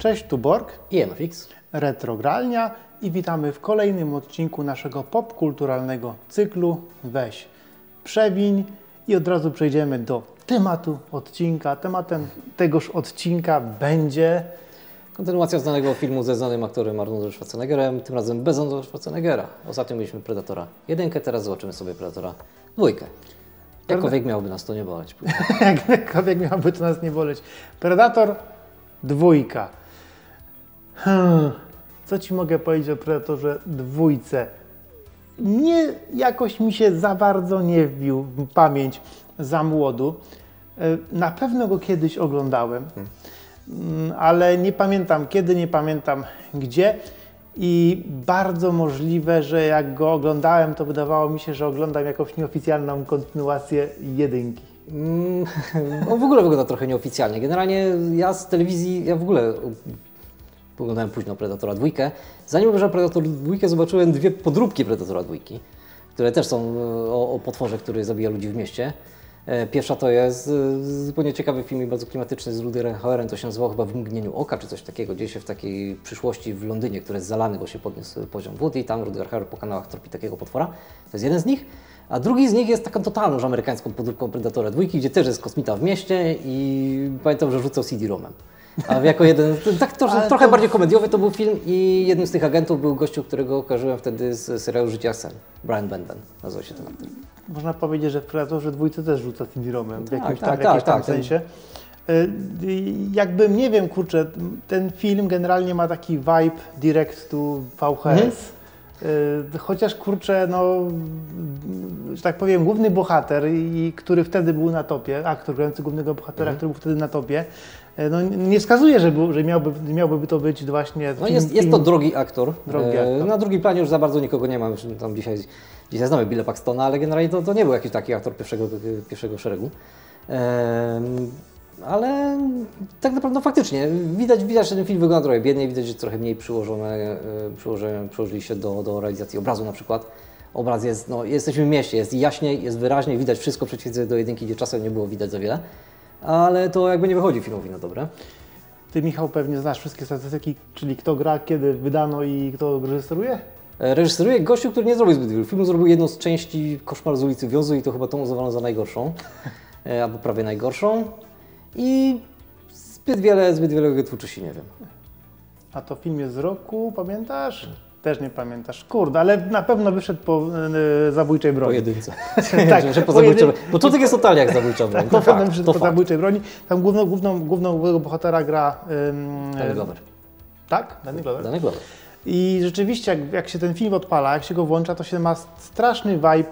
Cześć, tu Borg i MFX, Retrogralnia i witamy w kolejnym odcinku naszego popkulturalnego cyklu Weź Przewiń i od razu przejdziemy do tematu odcinka. Tematem tegoż odcinka będzie kontynuacja znanego filmu ze znanym aktorem Arnoldem Schwarzeneggerem, tym razem bez Arnolda Schwarzeneggera. Ostatnio mieliśmy Predatora 1, teraz zobaczymy sobie Predatora 2. Jakkolwiek miałoby nas to nie boleć. Jakkolwiek miałoby to nas nie boleć. Predator 2. Co Ci mogę powiedzieć o Predatorze 2? Nie, jakoś mi się za bardzo nie wbił w pamięć za młodu. Na pewno go kiedyś oglądałem, ale nie pamiętam kiedy, nie pamiętam gdzie. I bardzo możliwe, że jak go oglądałem, to wydawało mi się, że oglądam jakąś nieoficjalną kontynuację 1. On w ogóle wygląda trochę nieoficjalnie. Generalnie ja z telewizji, ja w ogóle oglądałem późno Predatora 2. Zanim obejrzałem Predator 2, zobaczyłem dwie podróbki Predatora 2, które też są o potworze, który zabija ludzi w mieście. Pierwsza to jest zupełnie ciekawy film i bardzo klimatyczny z Rutgerem Hauerem, to się nazywało chyba W mgnieniu oka, czy coś takiego. Dzieje się w takiej przyszłości w Londynie, które jest zalany, bo się podniósł poziom wód i tam Rutger Hauer po kanałach tropi takiego potwora. To jest jeden z nich. A drugi z nich jest taką totalną już amerykańską podróbką Predatora 2, gdzie też jest kosmita w mieście i pamiętam, że rzucał CD-ROMem. A jako jeden, tak trochę bardziej komediowy to był film i jednym z tych agentów był gościu, którego kojarzyłem wtedy z serialu Życia Sen. Brian Benben nazywał się ten aktor. Można powiedzieć, że w Predatorze 2 też rzuca CD-ROMem w jakimś tam sensie. Jakby, nie wiem, kurczę, ten film generalnie ma taki vibe direct to VHS. Chociaż, kurczę, no, że tak powiem, główny bohater, który wtedy był na topie, aktor grający głównego bohatera, który był wtedy na topie, no, nie wskazuje, że miałby to być właśnie... No jest to drogi aktor. Na drugim planie już za bardzo nikogo nie ma. Tam dzisiaj znamy Billa Paxtona, ale generalnie to nie był jakiś taki aktor pierwszego szeregu. Ale tak naprawdę faktycznie widać, że ten film wygląda trochę biedniej, widać, że trochę mniej przyłożyli się do realizacji obrazu na przykład. Obraz jest, no, jesteśmy w mieście, jest jaśniej, jest wyraźniej, widać wszystko w przeciwieństwie do 1, gdzie czasem nie było widać za wiele. Ale to jakby nie wychodzi filmowi na dobre. Ty, Michał, pewnie znasz wszystkie statystyki, czyli kto gra, kiedy wydano i kto reżyseruje? Reżyseruje gościu, który nie zrobił zbyt wielu filmów, zrobił jedną z części Koszmar z ulicy Wiązu i to chyba tą uznawano za najgorszą, albo prawie najgorszą. I zbyt wiele twórczy nie wiem. A to film jest z roku, pamiętasz? Też nie pamiętasz. Kurde, ale na pewno wyszedł po Zabójczej broni. Po jedynce. Tak, po Zabójczej broni. Bo to jest totalnie jak Zabójcza broń. Na pewno wyszedł po Zabójczej broni. Tam głównego bohatera gra... Danny Glover. Tak? Danny Glover. Danny Glover. I rzeczywiście, jak się ten film odpala, jak się go włącza, to się ma straszny vibe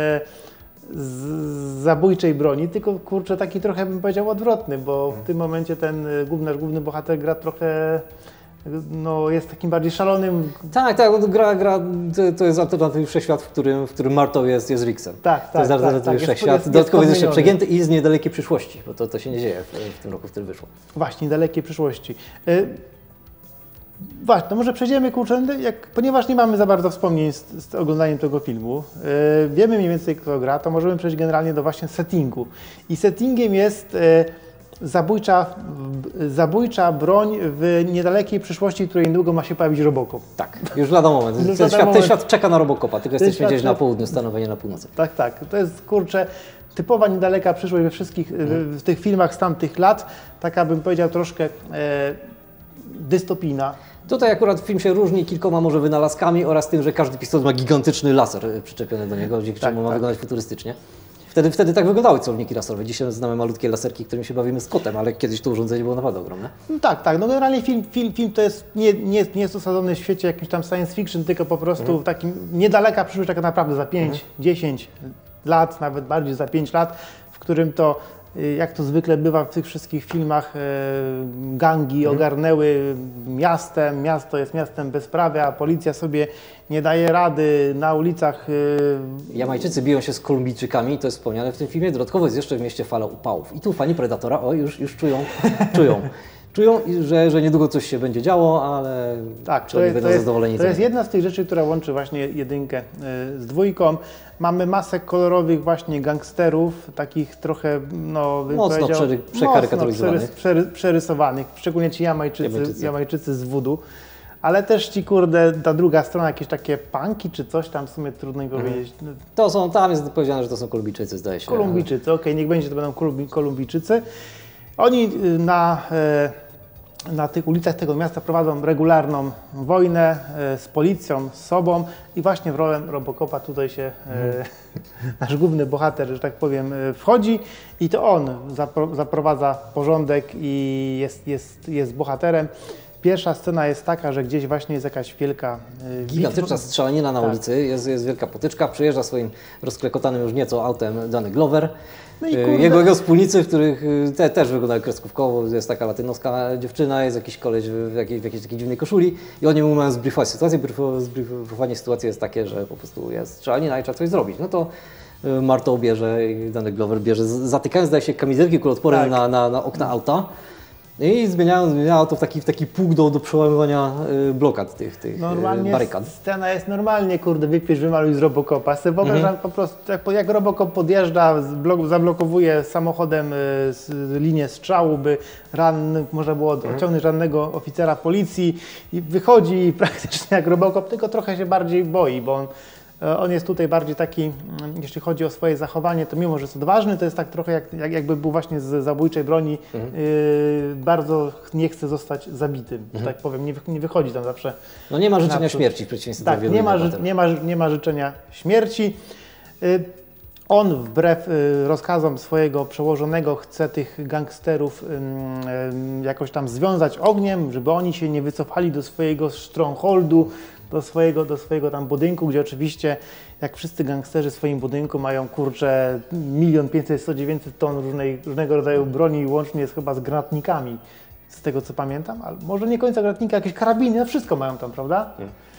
z Zabójczej broni, tylko, kurczę, taki trochę, bym powiedział, odwrotny, bo w tym momencie ten główny bohater gra trochę, no, jest takim bardziej szalonym... Tak, gra to jest alternatywny wszechświat, w którym Marto jest Ricksem. Tak. To jest alternatywny wszechświat, dodatkowo jest jeszcze przegięty i z niedalekiej przyszłości, bo to się nie dzieje w tym roku, w którym wyszło. Właśnie, niedalekiej przyszłości. Właśnie, to może przejdziemy, kurczę, ponieważ nie mamy za bardzo wspomnień z oglądaniem tego filmu, wiemy mniej więcej, kto gra, to możemy przejść generalnie do właśnie settingu. I settingiem jest zabójcza broń w niedalekiej przyszłości, w której niedługo ma się pojawić Robocop. Tak, już lada moment. Ten świat czeka na Robocopa, tylko jesteśmy gdzieś na południu, stanowienie na północy. Tak. To jest, kurczę, typowa niedaleka przyszłość we wszystkich w tych filmach z tamtych lat, taka, bym powiedział, troszkę dystopijna. Tutaj akurat film się różni kilkoma może wynalazkami oraz tym, że każdy pistolet ma gigantyczny laser przyczepiony do niego, dzięki czemu ma wyglądać futurystycznie. Wtedy tak wyglądały celowniki laserowe. Dzisiaj znamy malutkie laserki, którymi się bawimy z kotem, ale kiedyś to urządzenie było naprawdę ogromne. Tak. No generalnie film to jest, nie jest osadzony w świecie jakimś tam science fiction, tylko po prostu w takim niedaleka przyszłość, tak naprawdę za 5, 10 lat, nawet bardziej za 5 lat, w którym to, jak to zwykle bywa w tych wszystkich filmach, gangi ogarnęły miasto jest miastem bezprawia, a policja sobie nie daje rady na ulicach. Jamajczycy biją się z Kolumbijczykami, to jest wspomniane w tym filmie, dodatkowo jest jeszcze w mieście fala upałów. I tu fani Predatora już czują. Czują, że niedługo coś się będzie działo, ale Tak, czy oni będą zadowoleni? To jest jedna z tych rzeczy, która łączy właśnie jedynkę z dwójką. Mamy masę kolorowych właśnie gangsterów, takich trochę, no bym Mocno powiedział, przekarykatyzowanych. Przerysowanych, szczególnie ci Jamajczycy z Voodoo. Ale też ci, kurde, ta druga strona, jakieś takie punki czy coś tam, w sumie trudno mi powiedzieć. Tam jest powiedziane, że to są Kolumbijczycy, zdaje się. Kolumbijczycy, okej, niech będzie, to będą Kolumbijczycy. Oni na tych ulicach tego miasta prowadzą regularną wojnę z policją, z sobą i właśnie w rolę Robocopa tutaj się nasz główny bohater, że tak powiem, wchodzi i to on zaprowadza porządek i jest bohaterem. Pierwsza scena jest taka, że gdzieś właśnie jest jakaś wielka gigantyczna strzelanina na ulicy, jest wielka potyczka, przyjeżdża swoim rozklekotanym już nieco autem Danny Glover. No i jego wspólnicy, w których też wyglądają kreskówkowo, jest taka latynoska dziewczyna, jest jakiś koleś w jakiejś takiej dziwnej koszuli i oni mu mają zbriefować sytuację. Zbriefowanie sytuacji jest takie, że po prostu jest strzelanina i trzeba coś zrobić. No to Marto bierze i Danny Glover bierze, zatykając zdaje się kamizelki kuloodporne na okna auta. I zmieniało to w taki pług do przełamywania blokad tych barykad. Scena jest normalnie, kurde, wypisz, wymaluj z Robocopa. Wyobrażam po prostu, jak Robocop podjeżdża, zablokowuje samochodem linię strzału, by można było odciągnąć rannego oficera policji i wychodzi praktycznie jak Robocop, tylko trochę się bardziej boi, bo on jest tutaj bardziej taki, jeśli chodzi o swoje zachowanie, to mimo, że jest odważny, to jest tak trochę jakby był właśnie z zabójczej broni, bardzo nie chce zostać zabitym, że tak powiem, nie wychodzi tam zawsze. No nie ma życzenia śmierci w przeciwieństwie do wielu nie ma życzenia śmierci. On wbrew rozkazom swojego przełożonego chce tych gangsterów jakoś tam związać ogniem, żeby oni się nie wycofali do swojego strongholdu, do swojego tam budynku, gdzie oczywiście jak wszyscy gangsterzy w swoim budynku mają, kurczę, 1 500 100 900 ton różnego rodzaju broni, łącznie jest chyba z granatnikami, z tego co pamiętam, ale może nie końca granatnika, jakieś karabiny, no wszystko mają tam, prawda?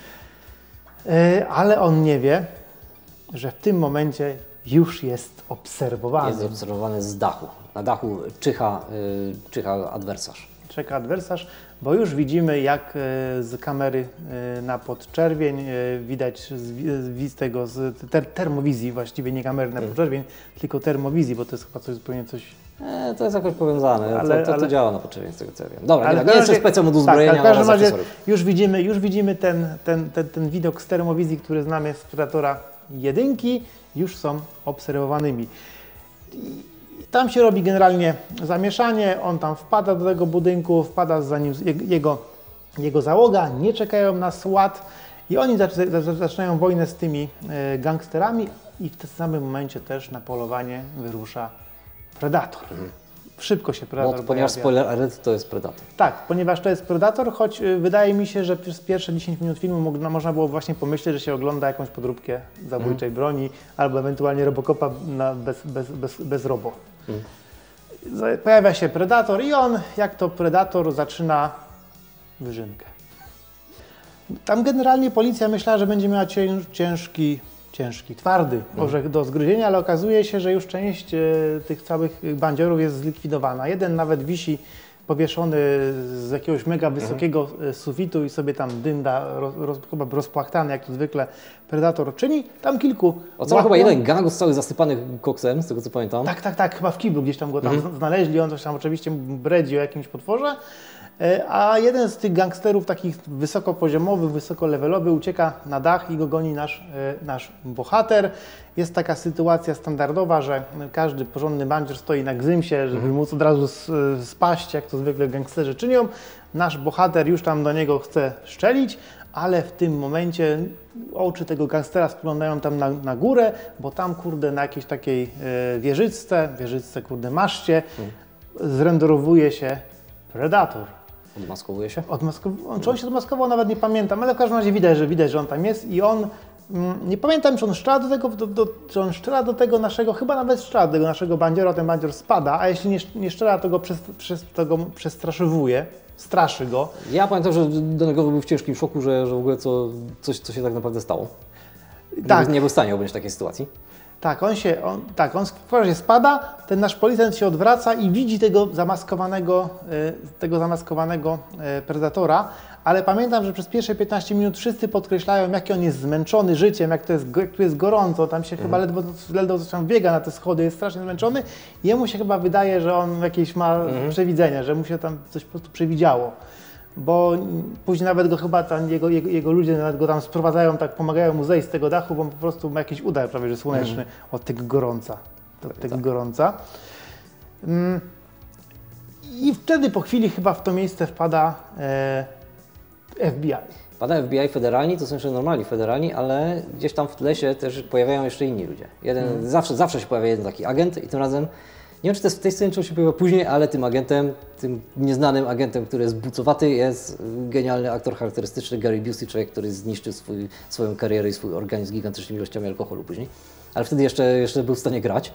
Ale on nie wie, że w tym momencie już jest obserwowany. Jest obserwowany z dachu. Na dachu czyha adwersarz. Czeka adwersarz, bo już widzimy, jak z kamery na podczerwień widać z termowizji, właściwie nie kamery na podczerwień, tylko termowizji, bo to jest chyba zupełnie coś... To jest jakoś powiązane, to działa na podczerwień, z tego co ja wiem. Dobra, ale nie jest to specjal mod uzbrojenia, tak, w każdym razie już widzimy ten widok z termowizji, który znamy z Predatora 1, już są obserwowanymi. Tam się robi generalnie zamieszanie, on tam wpada do tego budynku, wpada za nim jego załoga, nie czekają na SWAT i oni zaczynają wojnę z tymi gangsterami i w tym samym momencie też na polowanie wyrusza Predator. Szybko się Predator ponieważ spoiler alert, to jest Predator. Tak, ponieważ to jest Predator, choć wydaje mi się, że przez pierwsze 10 minut filmu można było właśnie pomyśleć, że się ogląda jakąś podróbkę zabójczej broni albo ewentualnie Robocopa bez robo. Pojawia się Predator i on, jak to Predator, zaczyna wyżynkę. Tam generalnie policja myślała, że będzie miała twardy orzech do zgryzienia, ale okazuje się, że już część tych całych bandziorów jest zlikwidowana. Jeden nawet wisi powieszony z jakiegoś mega wysokiego sufitu i sobie tam dynda, chyba rozpłachtany, jak to zwykle Predator czyni. Tam kilku... Ocalał chyba jeden gang cały zasypany koksem, z tego co pamiętam. Tak, chyba w kiblu gdzieś tam go tam znaleźli, on coś tam oczywiście bredzi o jakimś potworze. A jeden z tych gangsterów takich wysokopoziomowych, wysokolevelowych ucieka na dach i go goni nasz bohater. Jest taka sytuacja standardowa, że każdy porządny bandzior stoi na gzymsie, żeby móc od razu spaść, jak to zwykle gangsterzy czynią. Nasz bohater już tam do niego chce szczelić, ale w tym momencie oczy tego gangstera spoglądają tam na górę, bo tam, kurde, na jakiejś takiej wieżyczce, kurde, maszcie, zrenderowuje się Predator. Odmaskowuje się? Czy on się odmaskował, nawet nie pamiętam, ale w każdym razie widać, że on tam jest i on, nie pamiętam, czy on strzela do tego naszego, chyba nawet strzela do tego naszego bandziora, ten bandzior spada, a jeśli nie strzela, to go przestraszywuje, straszy go. Ja pamiętam, że Danego był w ciężkim szoku, że w ogóle co się tak naprawdę stało. Tak. Nie był w stanie objąć takiej sytuacji. Tak, on spada, ten nasz policjant się odwraca i widzi tego zamaskowanego predatora, ale pamiętam, że przez pierwsze 15 minut wszyscy podkreślają, jaki on jest zmęczony życiem, jak tu jest gorąco, tam się chyba ledwo coś tam biega na te schody, jest strasznie zmęczony. Jemu się chyba wydaje, że on jakieś ma przewidzenia, że mu się tam coś po prostu przewidziało. Bo później nawet go chyba tam jego ludzie nawet go tam sprowadzają, tak pomagają mu zejść z tego dachu, bo on po prostu ma jakiś udar prawie że słoneczny od tego gorąca. I wtedy po chwili chyba w to miejsce wpada FBI. Wpada FBI federalni, to są jeszcze normalni federalni, ale gdzieś tam w tle się też pojawiają jeszcze inni ludzie. Zawsze się pojawia jeden taki agent i tym razem, nie wiem czy to jest w tej scenie, czy się pojawia później, ale tym agentem, tym nieznanym agentem, który jest bucowaty, jest genialny aktor charakterystyczny Gary Busey, człowiek, który zniszczył swoją karierę i swój organizm gigantycznymi ilościami alkoholu później. Ale wtedy jeszcze był w stanie grać.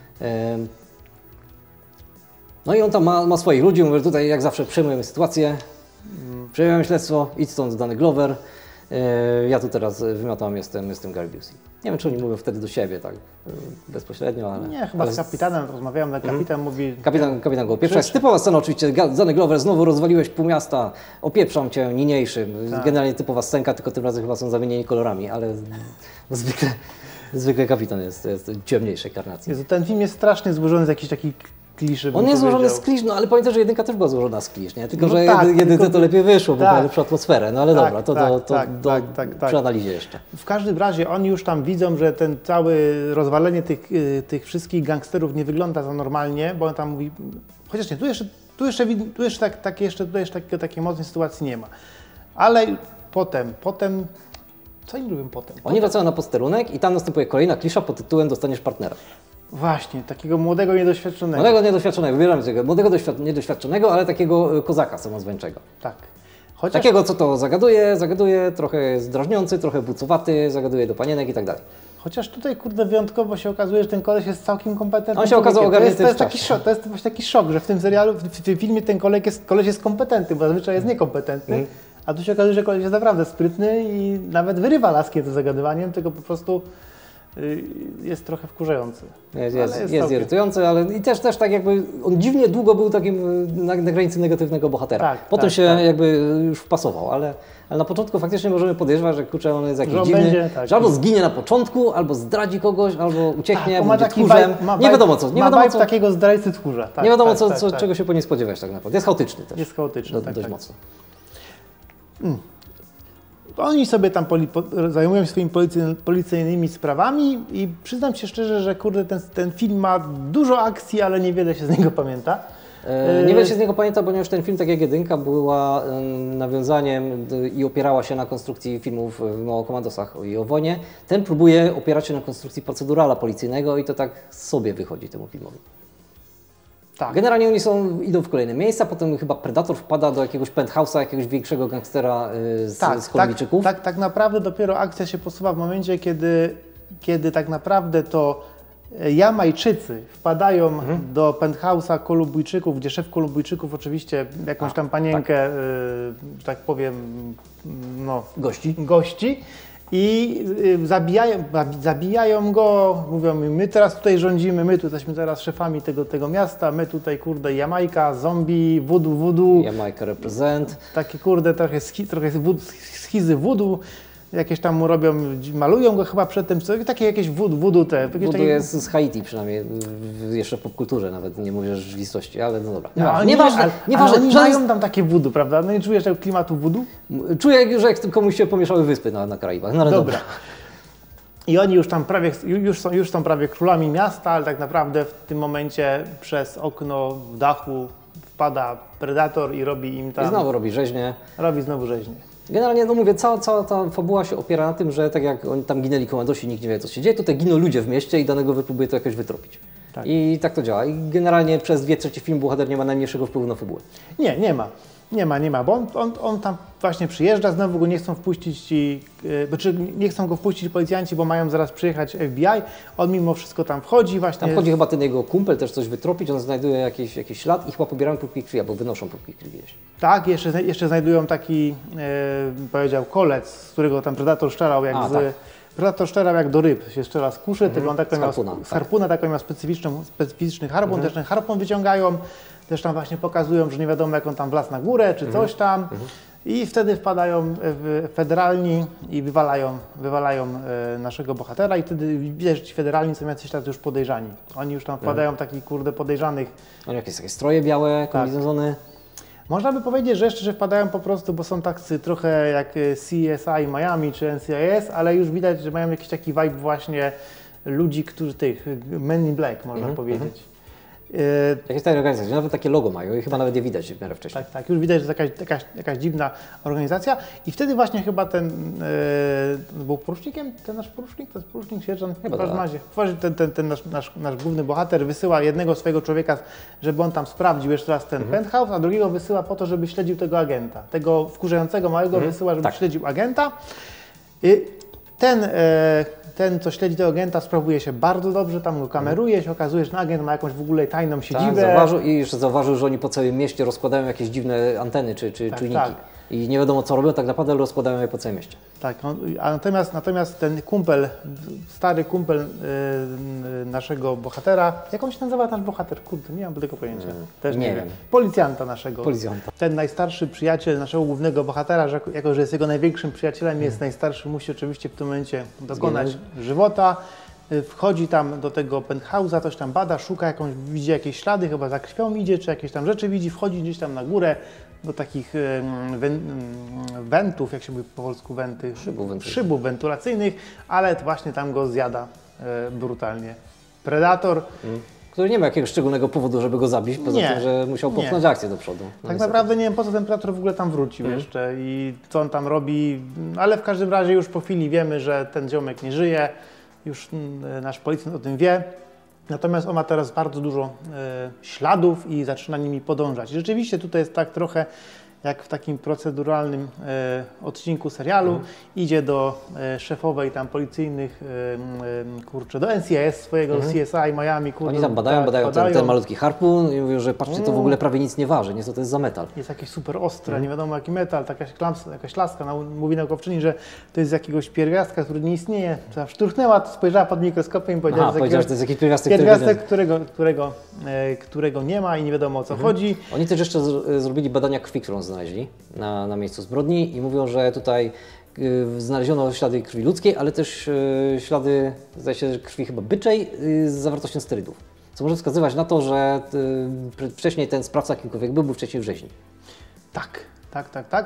No i on tam ma swoich ludzi, mówi, że tutaj jak zawsze przejmujemy sytuację, przejmujemy śledztwo, idź stąd Danny Glover, ja tu teraz wymiotam, jestem Gary Busey. Nie wiem, czy oni mówią wtedy do siebie tak bezpośrednio, ale... Nie, chyba z kapitanem rozmawiałem, kapitan mówi... Kapitan go opieprza. Jest typowa scena oczywiście, Danny Glover, znowu rozwaliłeś pół miasta, opieprzam cię niniejszym. Tak. Generalnie typowa scenka, tylko tym razem chyba są zamienieni kolorami, ale zwykle kapitan jest ciemniejszej karnacji. Jezu, ten film jest strasznie złożony z jakichś takich kliszy. On jest złożony z klisz, no ale pamiętaj, że jedynka też była złożona z klisz, nie? Tylko, że jedynce to lepiej wyszło, bo miała lepszą atmosferę. No ale dobra, to przy analizie jeszcze. W każdym razie oni już tam widzą, że ten całe rozwalenie tych wszystkich gangsterów nie wygląda za normalnie, bo on tam mówi, chociaż nie, tu jeszcze takiej mocnej sytuacji nie ma. Ale potem, co oni robią potem? Oni wracają na posterunek i tam następuje kolejna klisza pod tytułem dostaniesz partnera. Właśnie, takiego młodego, niedoświadczonego. Młodego, niedoświadczonego, wybieramy tego. Młodego, niedoświadczonego, ale takiego kozaka samozwańczego. Tak. Takiego, co to zagaduje, trochę jest drażniący, trochę bucowaty, zagaduje do panienek i tak dalej. Chociaż tutaj, kurde, wyjątkowo się okazuje, że ten koleś jest całkiem kompetentny. On się okazał ogarnięty to jest właśnie taki szok, że w tym serialu, w tym filmie ten koleś jest kompetentny, bo zazwyczaj jest niekompetentny. A tu się okazuje, że koleś jest naprawdę sprytny i nawet wyrywa laski ze zagadywaniem, tylko po prostu jest trochę wkurzający. Jest irytujący, ale i też tak jakby on dziwnie długo był takim na granicy negatywnego bohatera. Tak, Potem się jakby już wpasował, ale na początku faktycznie możemy podejrzewać, że kurczę, on jest jakiś dziwny, że albo zginie na początku, albo zdradzi kogoś, albo ucieknie, albo będzie tchórzem. Nie wiadomo co. Takiego zdrajcy tchórza. Nie wiadomo czego się po niej spodziewać tak naprawdę. Jest chaotyczny też. Jest chaotyczny, dość mocno. Oni sobie tam zajmują się swoimi policyjnymi sprawami i przyznam się szczerze, że kurde, ten film ma dużo akcji, ale niewiele się z niego pamięta. Niewiele się z niego pamięta, ponieważ ten film, tak jak jedynka, była nawiązaniem i opierała się na konstrukcji filmów o komandosach i o wojnie. Ten próbuje opierać się na konstrukcji procedurala policyjnego i to tak sobie wychodzi temu filmowi. Tak. Generalnie oni idą w kolejne miejsca, potem chyba Predator wpada do jakiegoś penthouse'a, jakiegoś większego gangstera z Kolumbijczyków. Tak naprawdę dopiero akcja się posuwa w momencie, kiedy tak naprawdę to Jamajczycy wpadają do penthouse'a Kolumbijczyków, gdzie szef Kolumbijczyków oczywiście jakąś tam panienkę, że tak powiem, gości. I zabijają go, mówią mi, my teraz tutaj rządzimy, my tu jesteśmy teraz szefami tego miasta, my tutaj, kurde, Jamajka, zombie, voodoo. Jamajka represent. Takie, kurde, trochę schizy voodoo, jakieś tam mu robią, malują go chyba przedtem, takie jakieś voodoo te. Voodoo jest z Haiti przynajmniej, jeszcze w popkulturze nawet, nie mówię rzeczywistości, ale no dobra. Nieważne. Oni mają tam takie voodoo, prawda? No nie czujesz tego klimatu voodoo? Czuję, że komuś się pomieszały wyspy na Karaibach, no ale dobra. I oni już są prawie królami miasta, ale tak naprawdę w tym momencie przez okno w dachu wpada Predator i robi im tam... I znowu robi rzeźnię. Generalnie, no mówię, cała ta fabuła się opiera na tym, że tak jak oni tam ginęli komandosi, nikt nie wie, co się dzieje, tutaj giną ludzie w mieście i danego próbuje to jakoś wytropić. Tak. I tak to działa. I generalnie przez 2/3 filmu bohater nie ma najmniejszego wpływu na fabułę. Nie ma, bo on tam właśnie przyjeżdża, znowu go nie chcą wpuścić nie chcą go wpuścić policjanci, bo mają zaraz przyjechać FBI, on mimo wszystko tam wchodzi właśnie. Tam wchodzi chyba ten jego kumpel też coś wytropić, on znajduje jakiś ślad i chyba pobierają próbki krwi, albo wynoszą próbki krwi gdzieś. Tak, jeszcze znajdują taki, powiedział, kolec, z którego tam Predator szczerał, jak Predator strzelał jak do ryb, się strzela z kuszy, tylko on taką z harpuna, taką miał specyficzny harpun, też ten harpun wyciągają, też tam właśnie pokazują, że nie wiadomo jak on tam wlazł na górę, czy coś tam. I wtedy wpadają federalni i wywalają naszego bohatera i wtedy widać, że ci federalni są jacyś tacy już podejrzani. Oni już tam wpadają takich podejrzanych. Oni jakieś takie stroje białe, kombinezony. Można by powiedzieć, że jeszcze że wpadają po prostu, bo są tacy trochę jak CSI Miami czy NCIS, ale już widać, że mają jakiś taki vibe właśnie ludzi, którzy Men in Black można powiedzieć. Jakieś tajne organizacje, nawet takie logo mają i chyba nawet je widać w miarę wcześniej. Tak, już widać, że to jakaś dziwna organizacja i wtedy właśnie chyba ten był porucznikiem, ten nasz porucznik, to jest porucznik, sierżant, w każdym razie, ten nasz główny bohater wysyła jednego swojego człowieka, żeby on tam sprawdził jeszcze raz ten penthouse, a drugiego wysyła po to, żeby śledził tego agenta, tego wkurzającego małego wysyła, żeby śledził agenta. Ten, co śledzi tego agenta, sprawuje się bardzo dobrze, tam go kameruje, się okazuje, że agent ma jakąś w ogóle tajną siedzibę. Tak, i jeszcze zauważył, że oni po całym mieście rozkładają jakieś dziwne anteny czy czujniki. Tak. I nie wiadomo co robią, tak naprawdę ale rozkładają je po całym mieście. Tak, natomiast ten kumpel, stary kumpel naszego bohatera, jak on się nazywa nasz bohater? Kurde, nie mam tego pojęcia. Też nie wiem. Policjanta naszego. Ten najstarszy przyjaciel naszego głównego bohatera, że jako że jest jego największym przyjacielem, jest najstarszy, musi oczywiście w tym momencie dokonać żywota. Wchodzi tam do tego penthouse'a, coś tam bada, szuka widzi jakieś ślady, chyba za krwią idzie, czy jakieś tam rzeczy widzi, wchodzi gdzieś tam na górę do takich wentów, jak się mówi po polsku, szybów wentylacyjnych, ale właśnie tam go zjada brutalnie Predator. Który nie ma jakiegoś szczególnego powodu, żeby go zabić, poza tym, że musiał popchnąć akcję do przodu. Tak naprawdę nie wiem, po co ten Predator w ogóle tam wrócił jeszcze i co on tam robi, ale w każdym razie już po chwili wiemy, że ten ziomek nie żyje, już nasz policjant o tym wie. Natomiast on ma teraz bardzo dużo śladów i zaczyna nimi podążać. I rzeczywiście tutaj jest tak trochę jak w takim proceduralnym odcinku serialu. Idzie do szefowej tam policyjnych, do NCIS swojego, CSI Miami. Oni tam badają ten malutki harpun i mówią, że patrzcie, to w ogóle prawie nic nie waży, nie, co to jest za metal. Jest jakieś super ostre, nie wiadomo jaki metal, jakaś laska, mówi naukowczyni, że to jest z jakiegoś pierwiastka, który nie istnieje. Szturchnęła, spojrzała pod mikroskopem i powiedziała, że to jest jakiś pierwiastek, którego nie ma i nie wiadomo o co chodzi. Oni też jeszcze zrobili badania krwi, którą znaleźli na miejscu zbrodni i mówią, że tutaj znaleziono ślady krwi ludzkiej, ale też ślady, zdaje się, krwi chyba byczej z zawartością sterydów. Co może wskazywać na to, że wcześniej ten sprawca kimkolwiek był wcześniej w rzeźni. Tak.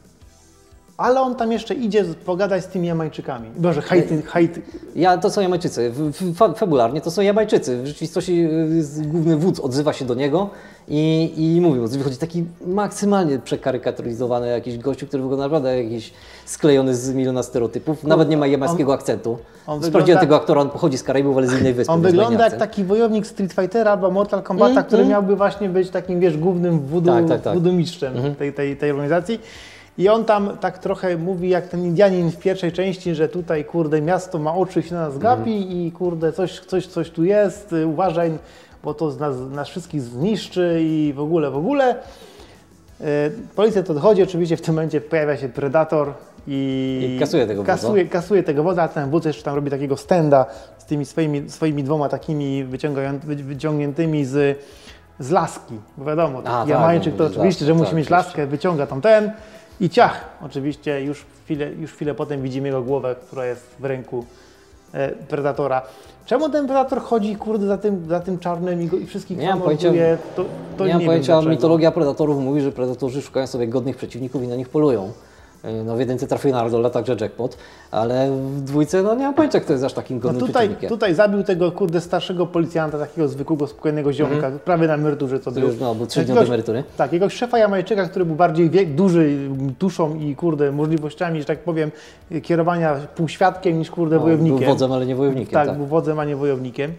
Ale on tam jeszcze idzie pogadać z tymi Jamańczykami. Boże, Haiti. To są Jamańczycy. Fabularnie to są Jamańczycy. W rzeczywistości główny wódz odzywa się do niego i mówi, wychodzi taki maksymalnie przekarykaturyzowany jakiś gościu, który wygląda naprawdę jakiś sklejony z miliona stereotypów. Nawet nie ma jamańskiego akcentu. Sprawdziłem tego aktora, on pochodzi z Karaibów, ale z innej wyspy. On wygląda jak taki wojownik Street Fightera albo Mortal Kombata, który miałby właśnie być takim, głównym voodoo mistrzem tej organizacji. I on tam tak trochę mówi jak ten Indianin w pierwszej części, że tutaj kurde miasto ma oczy, się na nas gapi i kurde coś tu jest, uważaj, bo to nas wszystkich zniszczy i w ogóle. Policjant odchodzi, oczywiście w tym momencie pojawia się Predator i kasuje tego wodza, a ten wódz jeszcze tam robi takiego stenda z tymi swoimi dwoma takimi wyciągniętymi z laski, bo wiadomo, Jamańczyk to oczywiście, że musi mieć laskę, wyciąga tam i ciach, oczywiście już chwilę potem widzimy jego głowę, która jest w ręku Predatora. Czemu ten Predator chodzi, za tym czarnym i wszystkich hamuluje? Nie mam pojęcia, mitologia Predatorów mówi, że Predatorzy szukają sobie godnych przeciwników i na nich polują. No w jedynce trafił na Arnolda, także jackpot, ale w dwójce nie mam pojęcia, kto jest aż takim godnym przeciwnikiem. Tutaj zabił tego starszego policjanta, takiego zwykłego, spokojnego ziomka, prawie na emeryturze co był. Był 3 dni od emerytury. Tak, jakiegoś szefa Jamajczyka, który był bardziej duży duszą i możliwościami, że tak powiem, kierowania półświadkiem niż wojownikiem. Był wodzem, ale nie wojownikiem. Tak, był wodzem, a nie wojownikiem.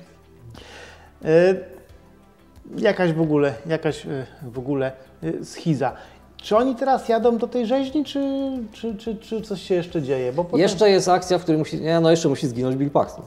Jakaś w ogóle schiza. Czy oni teraz jadą do tej rzeźni, czy coś się jeszcze dzieje? Bo potem... Jeszcze jest akcja, w której jeszcze musi zginąć Bill Paxton.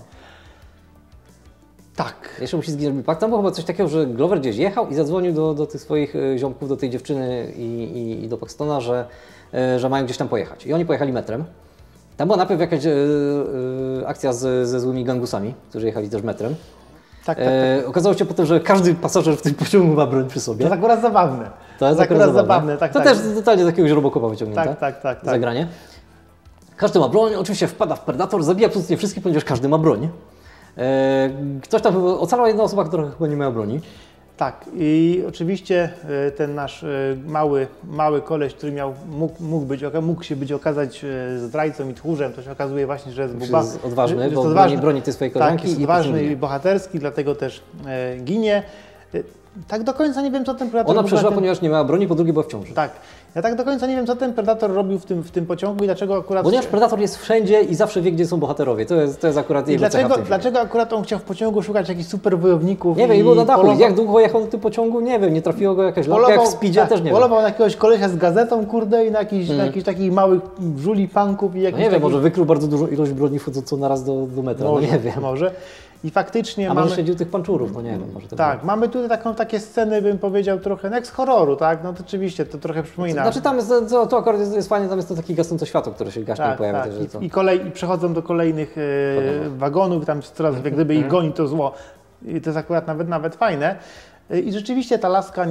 Tak. Jeszcze musi zginąć Bill Paxton, bo chyba coś takiego, że Glover gdzieś jechał i zadzwonił do tych swoich ziomków, do tej dziewczyny i do Paxtona, że mają gdzieś tam pojechać. I oni pojechali metrem. Tam była najpierw jakaś akcja ze złymi gangusami, którzy jechali też metrem. Tak. Okazało się potem, że każdy pasażer w tym pociągu ma broń przy sobie. To jest akurat zabawne. To jest akurat zabawne. Tak, to też totalnie z jakiegoś Robocopa wyciągnięte. Tak. Zagranie. Każdy ma broń, oczywiście wpada w Predator, zabija absolutnie wszystkich, ponieważ każdy ma broń. Ktoś tam ocalała jedna osoba, która chyba nie miała broni. Tak, i oczywiście ten nasz mały koleś, który mógł się okazać zdrajcą i tchórzem, to się okazuje właśnie, że jest odważny, bo broni tej swojej koleżanki. Tak, jest odważny i bohaterski, dlatego też ginie. Tak do końca nie wiem, co ten Predator... Ona przeżyła, ponieważ nie miała broni, po drugie była w ciąży. Tak. Ja tak do końca nie wiem, co ten Predator robił w tym pociągu i dlaczego akurat... Ponieważ Predator jest wszędzie i zawsze wie, gdzie są bohaterowie. To jest akurat jego cecha. Dlaczego akurat on chciał w pociągu szukać jakichś super wojowników? Nie wiem, i był na dachu. Jak długo jechał na tym pociągu? Nie wiem, nie trafiło go jakaś lampka, jak w Speedzie, też nie wiem. Polował na jakiegoś kolesia z gazetą, kurde, i na jakichś takich małych żuli punków i jakichś nie wiem, może wykrył bardzo dużą ilość broni wchodzącą naraz do metra, może, no nie wiem. Może. I faktycznie A może śledził tych panczurów, no nie wiem. Może tak, mamy tutaj takie sceny, bym powiedział, trochę next horroru, tak? No to oczywiście, to trochę przypomina. Znaczy tam to akurat jest fajnie, tam jest to takie gasnące światło, które się gaśnie i pojawia. Tak. Też, I przechodzą do kolejnych wagonów, tam coraz jak gdyby ich goni to zło. I to jest akurat nawet fajne. I rzeczywiście ta laska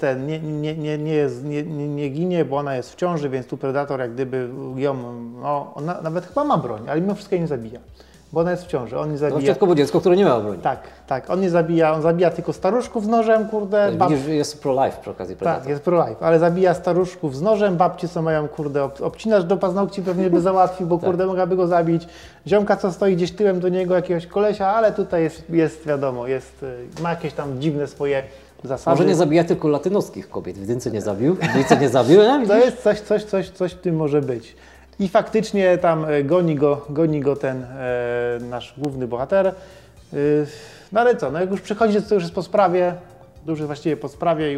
nie ginie, bo ona jest w ciąży, więc tu Predator jak gdyby ją, no, ona nawet chyba ma broń, ale mimo wszystko jej nie zabija. Bo ona jest w ciąży, on nie zabija. No, było dziecko, które nie miało broni. Tak, on nie zabija, on zabija tylko staruszków z nożem, kurde. Widzisz, jest pro-life przy okazji Predator. Tak, jest pro-life, ale zabija staruszków z nożem, babci co mają, kurde, obcinasz do paznokci, pewnie by załatwił, bo kurde, mogłaby go zabić. Ziomka co stoi gdzieś tyłem do niego, jakiegoś kolesia, ale tutaj jest wiadomo, ma jakieś tam dziwne swoje zasady. Może nie zabija tylko latynoskich kobiet, w jedynce nie zabił, w dwójce nie zabił, nie? To jest coś w tym może być. I faktycznie tam goni go ten nasz główny bohater. No ale co, no jak już przychodzi, to już jest po sprawie, to już jest właściwie po sprawie,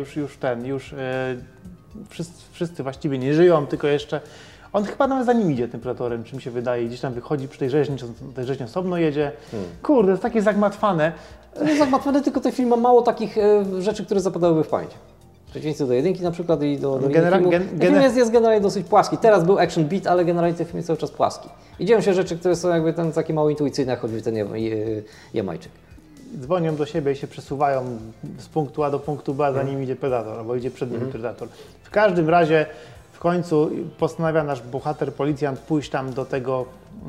wszyscy właściwie nie żyją, tylko jeszcze on chyba nawet za nim idzie, tym Predatorem, czym się wydaje, gdzieś tam wychodzi przy tej rzeźni osobno jedzie. Kurde, jest takie zagmatwane. To jest zagmatwane, tylko ten film ma mało takich rzeczy, które zapadałyby w pamięć. W przeciwieństwie do jedynki na przykład i do innych filmów. Film jest generalnie dosyć płaski. Teraz był action beat, ale generalnie ten film jest cały czas płaski. I dzieją się rzeczy, które są jakby takie mało intuicyjne, jak choćby ten Jamajczyk. Dzwonią do siebie i się przesuwają z punktu A do punktu B, a za nim idzie Predator, albo idzie przed nim Predator. W każdym razie w końcu postanawia nasz bohater, policjant, pójść tam do tego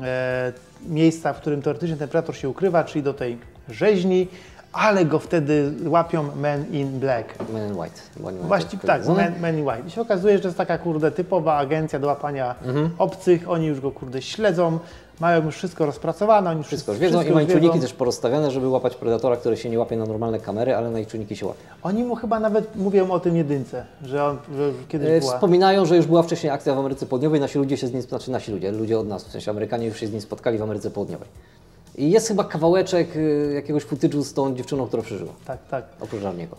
miejsca, w którym teoretycznie ten Predator się ukrywa, czyli do tej rzeźni, ale go wtedy łapią Men in Black. Men in White. Właściwie tak, Men in White. I się okazuje, że to jest taka kurde typowa agencja do łapania obcych, oni już go kurde śledzą, mają już wszystko rozpracowane, oni wszystko już wiedzą i mają czujniki też porozstawiane, żeby łapać Predatora, który się nie łapie na normalne kamery, ale na ich czujniki się łapie. Oni mu chyba nawet mówią o tym jedynce, że kiedyś była. Wspominają, że już była wcześniej akcja w Ameryce Południowej, nasi ludzie się z nim, ludzie od nas, w sensie Amerykanie już się z nim spotkali w Ameryce Południowej. I jest chyba kawałeczek jakiegoś footage'u z tą dziewczyną, która przeżyła. Tak. Oprócz niego.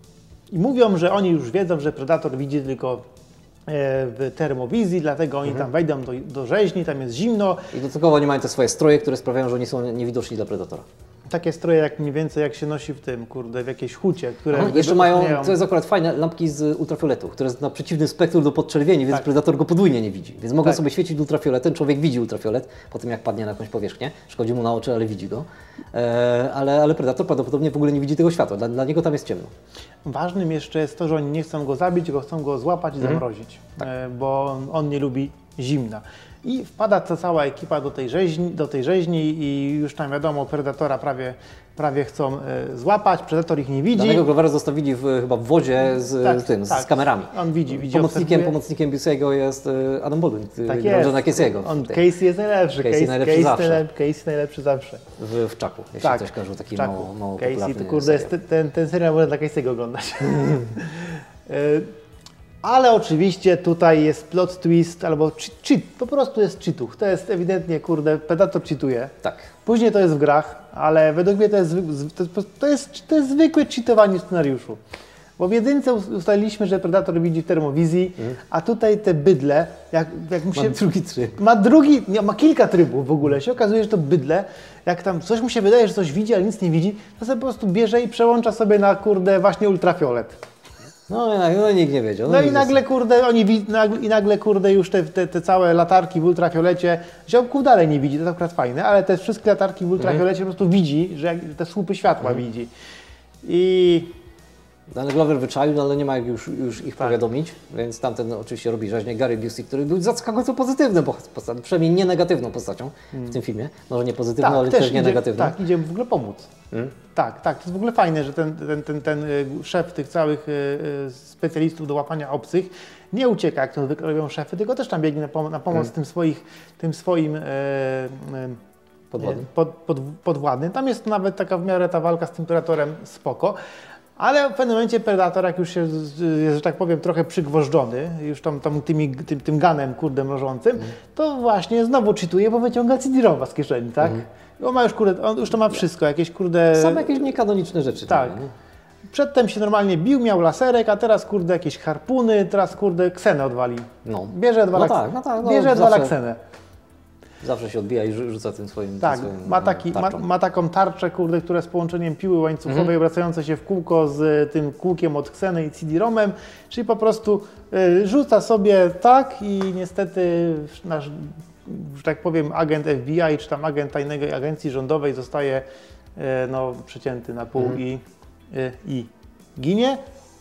I mówią, że oni już wiedzą, że Predator widzi tylko w termowizji, dlatego oni tam wejdą do rzeźni, tam jest zimno. I do tego oni mają te swoje stroje, które sprawiają, że oni są niewidoczni dla Predatora. Takie stroje jak mniej więcej jak się nosi w tym, kurde, w jakiejś hucie, które... Jeszcze mają, co jest akurat fajne, lampki z ultrafioletu, które jest na przeciwnym spektrum do podczerwieni, więc Predator go podwójnie nie widzi. Więc mogą sobie świecić ultrafioletem, człowiek widzi ultrafiolet, po tym jak padnie na jakąś powierzchnię, szkodzi mu na oczy, ale widzi go. Ale Predator prawdopodobnie w ogóle nie widzi tego światła, dla niego tam jest ciemno. Ważnym jeszcze jest to, że oni nie chcą go zabić, tylko chcą go złapać i zamrozić, bo on nie lubi zimna. I wpada ta cała ekipa do tej rzeźni i już tam wiadomo, Predatora prawie chcą złapać, Predator ich nie widzi. Danego Glovera zostawili chyba w wodzie z kamerami. On widzi. Pomocnikiem Busey'ego jest Adam Baldwin, Johna Casey'ego. Casey jest najlepszy. Casey najlepszy zawsze. W Chucku, jeśli ktoś kojarzy, taki mało Casey, popularny to kurde, ten serial można dla Casey'ego oglądać. Ale oczywiście tutaj jest plot twist, albo cheat, po prostu jest cheatuch. To jest ewidentnie, kurde, Predator cheatuje. Tak. Później to jest w grach, ale według mnie to jest zwykłe cheatowanie w scenariuszu. Bo w jedynce ustaliliśmy, że Predator widzi w termowizji, a tutaj te bydle, jak mu się... Ma drugi tryb. Ma kilka trybów w ogóle. Się okazuje, że to bydle, jak tam coś mu się wydaje, że coś widzi, ale nic nie widzi, to sobie po prostu bierze i przełącza sobie na, kurde, właśnie ultrafiolet. No nikt nie wiedział. No i nagle, kurde, nagle, kurde, już te całe latarki w ultrafiolecie, ziomków dalej nie widzi, to akurat fajne, ale te wszystkie latarki w ultrafiolecie po prostu widzi, że te słupy światła widzi. I Danny Glover wyczaił, no ale nie ma jak już ich powiadomić, więc tamten oczywiście robi rzeźnie. Gary Busey, który był zaskakująco pozytywną postacią, przynajmniej nie negatywną postacią w tym filmie. Może nie pozytywną, ale też nie negatywną. Tak, idzie w ogóle pomóc. Tak, to jest w ogóle fajne, że ten szef tych całych specjalistów do łapania obcych nie ucieka, jak to zwykle robią szefy, tylko też tam biegnie na pomoc tym swoim podwładnym. Tam jest nawet taka w miarę ta walka z tym Predatorem spoko. Ale w pewnym momencie Predator, jak już jest, że tak powiem, trochę przygwożdżony, już tym ganem, kurde, mrożącym, to właśnie znowu cheatuje, bo wyciąga CD-ROMa z kieszeni, tak? On ma już, kurde, on już to ma wszystko, jakieś, kurde... Same jakieś niekanoniczne rzeczy. Tak. Przedtem się normalnie bił, miał laserek, a teraz, kurde, jakieś harpuny, teraz, kurde, ksenę odwali. No. Bierze, odwala ksenę. Zawsze się odbija i rzuca tym swoim Tak, ma taką tarczę, kurde, która z połączeniem piły łańcuchowej obracające się w kółko z tym kółkiem od kseny i CD-ROMem, czyli po prostu rzuca sobie tak i niestety nasz, że tak powiem, agent FBI czy tam agent tajnej agencji rządowej zostaje przecięty na pół i ginie.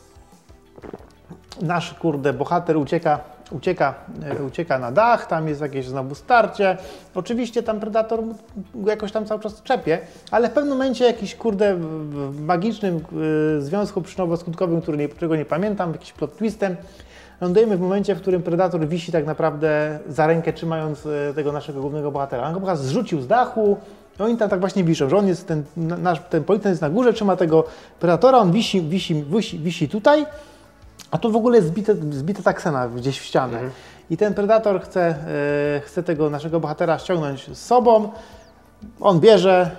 Nasz, kurde, bohater ucieka na dach, tam jest jakieś znowu starcie. Oczywiście tam Predator jakoś tam cały czas czepie, ale w pewnym momencie jakiś, kurde, w magicznym związku przyczynowo-skutkowym, którego nie pamiętam, jakiś plot twistem, lądujemy w momencie, w którym Predator wisi tak naprawdę za rękę, trzymając tego naszego głównego bohatera. On go zrzucił z dachu, oni tam tak właśnie wiszą, że on jest, ten policjant jest na górze, trzyma tego Predatora, on wisi tutaj, a tu w ogóle jest zbita ta ksena gdzieś w ścianę. I ten Predator chce tego naszego bohatera ściągnąć z sobą. On bierze,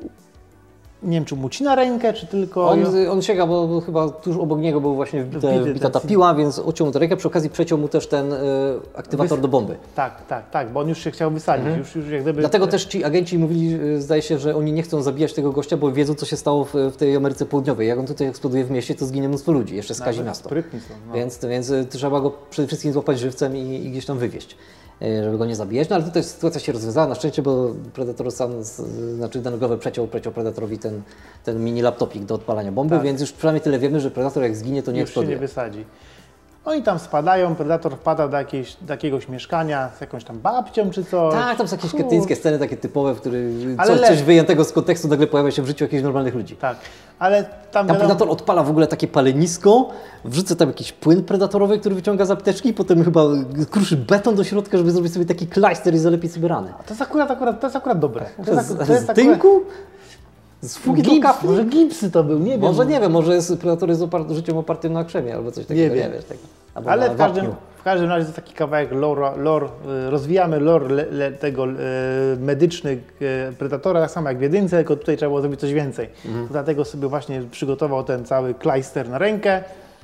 nie wiem, czy mu ucina rękę, czy tylko... On sięga, bo chyba tuż obok niego był właśnie wbita ta piła, więc odciął mu tę rękę. Przy okazji przeciął mu też ten aktywator do bomby. Tak, bo on już się chciał wysadzić. Już jak gdyby... Dlatego też ci agenci mówili, zdaje się, że oni nie chcą zabijać tego gościa, bo wiedzą, co się stało w tej Ameryce Południowej. Jak on tutaj eksploduje w mieście, to zginie mnóstwo ludzi, jeszcze skazi miasto. Więc trzeba go przede wszystkim złapać żywcem i gdzieś tam wywieźć, żeby go nie zabijać. No ale tutaj sytuacja się rozwiązała na szczęście, bo Predator Danny Glover przeciął Predatorowi ten mini laptopik do odpalania bomby, więc już przynajmniej tyle wiemy, że Predator jak zginie, to nie eksploduje. Już się nie wysadzi. Oni tam spadają, Predator wpada do jakiegoś mieszkania z jakąś tam babcią czy coś. Tak, tam są jakieś kretyńskie sceny takie typowe, w których coś wyjętego z kontekstu nagle pojawia się w życiu jakichś normalnych ludzi. Tak, ale tam Predator odpala w ogóle takie palenisko, wrzuca tam jakiś płyn predatorowy, który wyciąga z apteczki i potem chyba kruszy beton do środka, żeby zrobić sobie taki klajster i zalepić sobie rany. To jest akurat dobre. Z tynku? Z fugi do kawy? Może gipsy to był, nie wiem. Może nie wiem, może Predator jest życiem opartym na krzemie albo coś takiego, nie wiesz tego. Ale w każdym razie to taki kawałek lore, rozwijamy lore tego medyczny Predatora, tak samo jak w jedynce, tylko tutaj trzeba było zrobić coś więcej. Dlatego sobie właśnie przygotował ten cały klajster na rękę.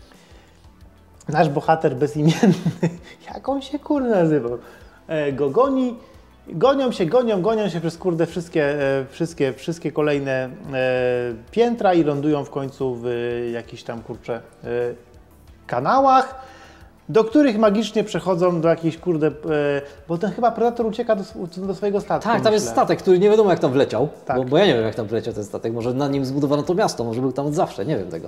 Nasz bohater bezimienny, jak on się kurde nazywał, go goni. Gonią się przez kurde wszystkie kolejne piętra i lądują w końcu w jakichś tam kurcze kanałach, do których magicznie przechodzą do jakiejś kurde, bo ten chyba Predator ucieka do swojego statku. Tak, tam jest statek, który nie wiadomo jak tam wleciał, tak. bo ja nie wiem jak tam wleciał ten statek, może na nim zbudowano to miasto, może był tam od zawsze, nie wiem tego.